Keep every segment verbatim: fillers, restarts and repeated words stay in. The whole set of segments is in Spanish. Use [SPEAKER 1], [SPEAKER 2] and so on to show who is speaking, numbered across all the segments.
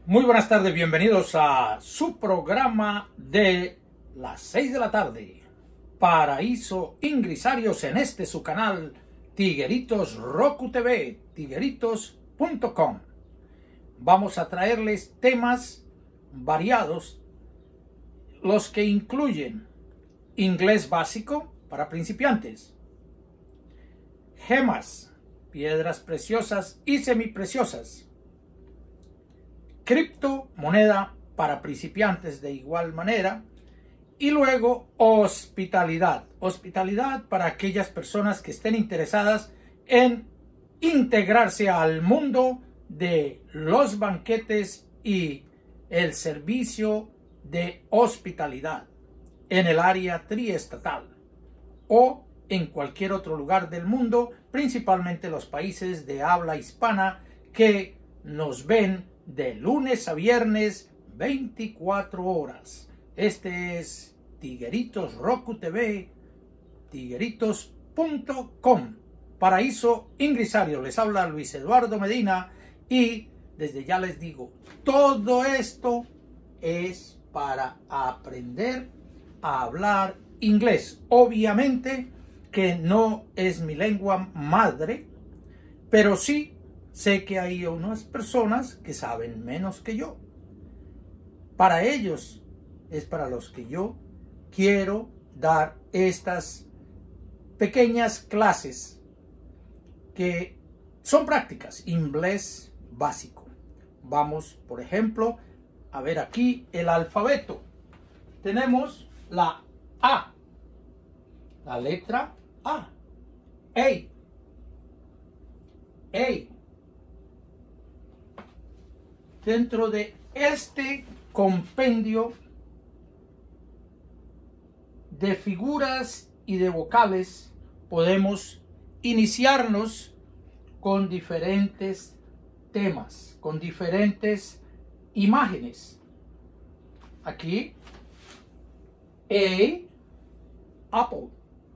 [SPEAKER 1] Muy buenas tardes, bienvenidos a su programa de las seis de la tarde. Paraíso Ingrisarios en este su canal Tigueritos Roku T V, tigueritos punto com. Vamos a traerles temas variados, los que incluyen inglés básico para principiantes, gemas, piedras preciosas y semipreciosas, criptomoneda para principiantes de igual manera, y luego hospitalidad, hospitalidad para aquellas personas que estén interesadas en integrarse al mundo de los banquetes y el servicio de hospitalidad en el área triestatal o en cualquier otro lugar del mundo, principalmente los países de habla hispana que nos ven de lunes a viernes, veinticuatro horas. Este es Tigueritos Roku T V, tigueritos punto com. Paraíso Ingrisario, les habla Luis Eduardo Medina y desde ya les digo, todo esto es para aprender a hablar inglés. Obviamente que no es mi lengua madre, pero sí sé que hay unas personas que saben menos que yo. Para ellos es para los que yo quiero dar estas pequeñas clases que son prácticas, inglés básico. Vamos, por ejemplo, a ver aquí el alfabeto. Tenemos la A, la letra A. A. A. Dentro de este compendio de figuras y de vocales podemos iniciarnos con diferentes temas, con diferentes imágenes. Aquí, A, apple.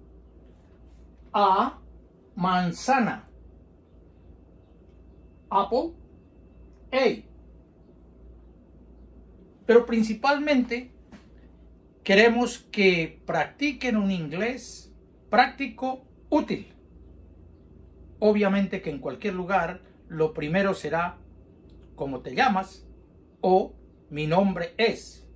[SPEAKER 1] A, manzana. Apple, A. Pero principalmente queremos que practiquen un inglés práctico, útil. Obviamente que en cualquier lugar lo primero será ¿cómo te llamas? O mi nombre es.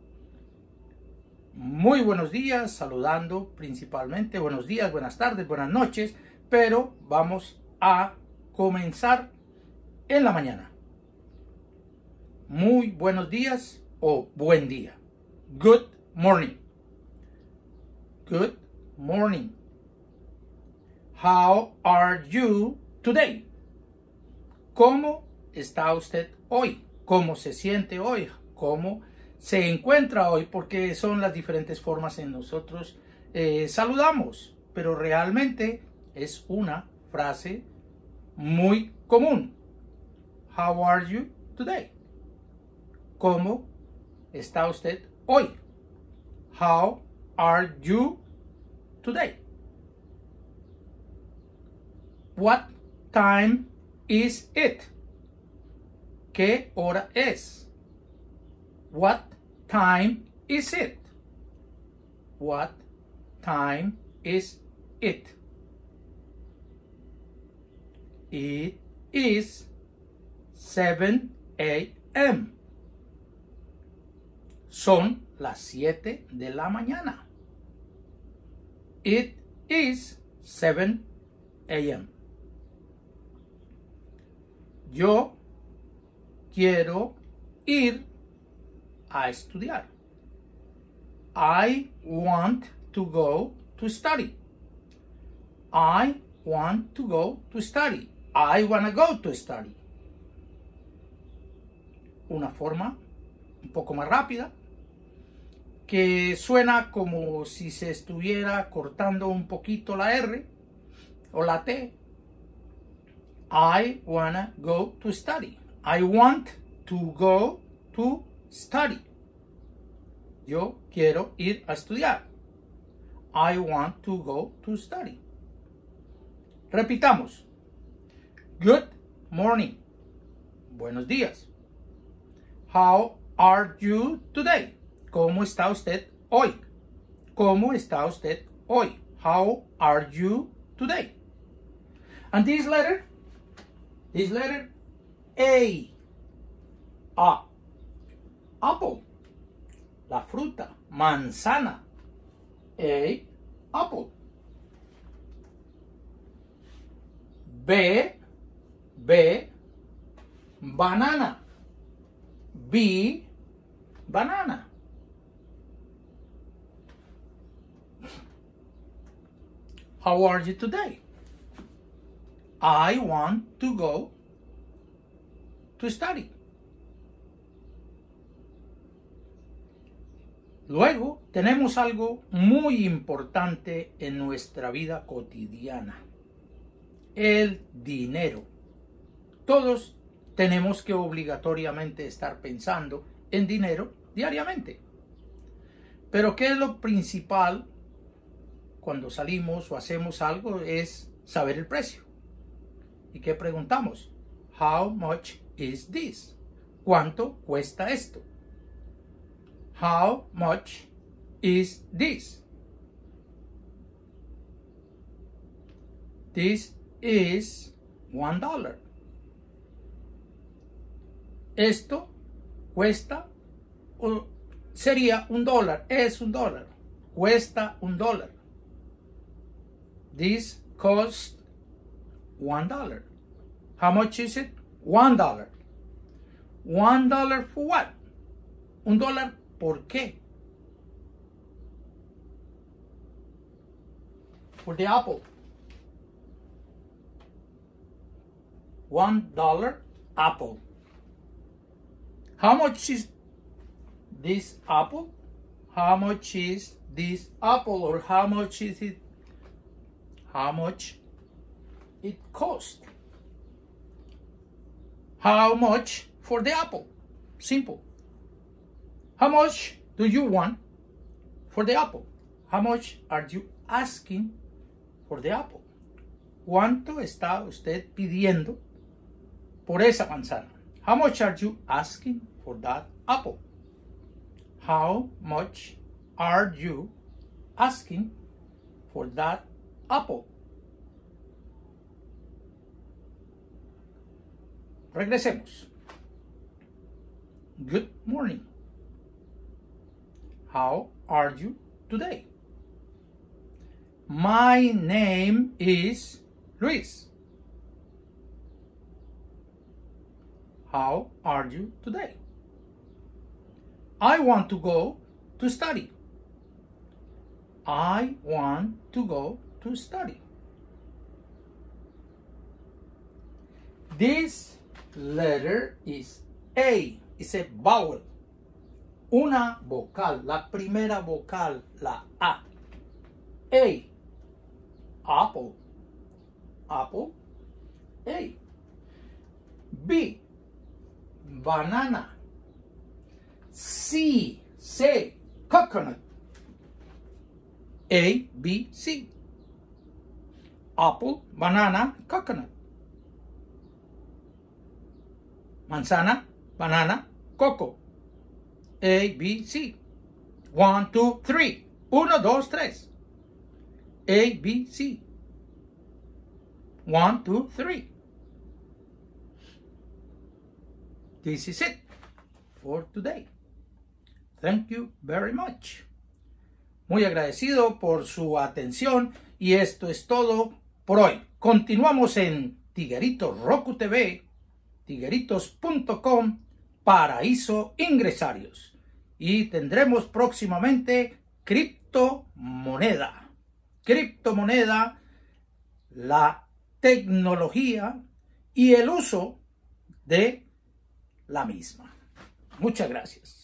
[SPEAKER 1] Muy buenos días, saludando principalmente. Buenos días, buenas tardes, buenas noches. Pero vamos a comenzar en la mañana. Muy buenos días o buen día. Good morning. Good morning. How are you today? ¿Cómo está usted hoy? ¿Cómo se siente hoy? ¿Cómo se encuentra hoy? Porque son las diferentes formas en nosotros eh, saludamos, pero realmente es una frase muy común. How are you today? ¿Cómo está usted hoy? How are you today? What time is it? ¿Qué hora es? What time is it? What time is it? It is seven a m Son las siete de la mañana. It is seven a m Yo quiero ir a estudiar. I want to go to study. I want to go to study. I want to go to study. Una forma un poco más rápida, que suena como si se estuviera cortando un poquito la R o la T. I wanna go to study. I want to go to study. Yo quiero ir a estudiar. I want to go to study. Repitamos. Good morning. Buenos días. How are you today? ¿Cómo está usted hoy? ¿Cómo está usted hoy? How are you today? And this letter, this letter, A. A. Apple. La fruta, manzana. A. Apple. B. B. Banana. B. Banana. How are you today? I want to go to study. Luego tenemos algo muy importante en nuestra vida cotidiana: el dinero. Todos tenemos que obligatoriamente estar pensando en dinero diariamente. Pero ¿qué es lo principal cuando salimos o hacemos algo? Es saber el precio. ¿Y qué preguntamos? How much is this? ¿Cuánto cuesta esto? How much is this? This is one dollar. Esto cuesta, o sería un dólar, es un dólar, cuesta un dólar. This costs one dollar. How much is it? One dollar. One dollar for what? Un dólar, ¿por qué? For the apple. One dollar apple. How much is this apple? How much is this apple? Or how much is it? How much it cost? How much for the apple? Simple. How much do you want for the apple? How much are you asking for the apple? ¿Cuánto está usted pidiendo por esa manzana? How much are you asking for that apple? How much are you asking for that apple? Regresemos. Good morning. How are you today? My name is Luis. How are you today? I want to go to study. I want to go to study. This letter is A. It's a vowel. Una vocal, la primera vocal, la A. A. Apple. Apple. A. B. Banana. C. C. Coconut. A, B, C. Apple, banana, coconut. Manzana, banana, coco. A, B, C. One, two, three. Uno, dos, tres. A, B, C. One, two, three. This is it for today. Thank you very much. Muy agradecido por su atención y esto es todo por hoy. Continuamos en Tigueritos Roku T V, tigueritos punto com, Paraíso Ingresarios. Y tendremos próximamente criptomoneda. Criptomoneda, la tecnología y el uso de la misma. Muchas gracias.